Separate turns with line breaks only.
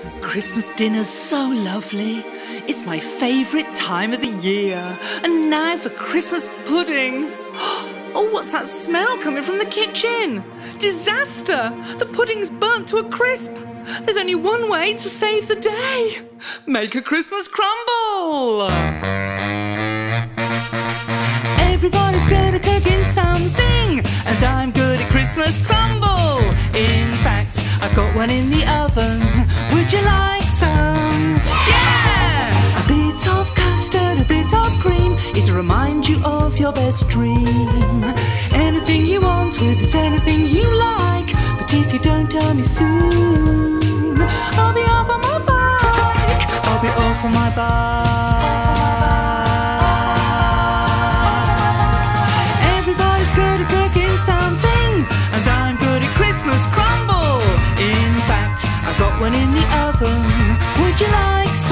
Christmas dinner's so lovely. It's my favourite time of the year. And now for Christmas pudding. Oh, what's that smell coming from the kitchen? Disaster! The pudding's burnt to a crisp. There's only one way to save the day. Make a Christmas crumble! Everybody's good at cooking something, and I'm good at Christmas crumble. In fact, I've got one in the oven. Would you like some? Yeah! A bit of custard, a bit of cream is to remind you of your best dream. Anything you want with it, anything you like. But if you don't tell me soon, I'll be off on my bike. I'll be off on my bike. Everybody's good at cooking something, and I'm good at Christmas crumble. In fact, I've got one in the oven. Would you like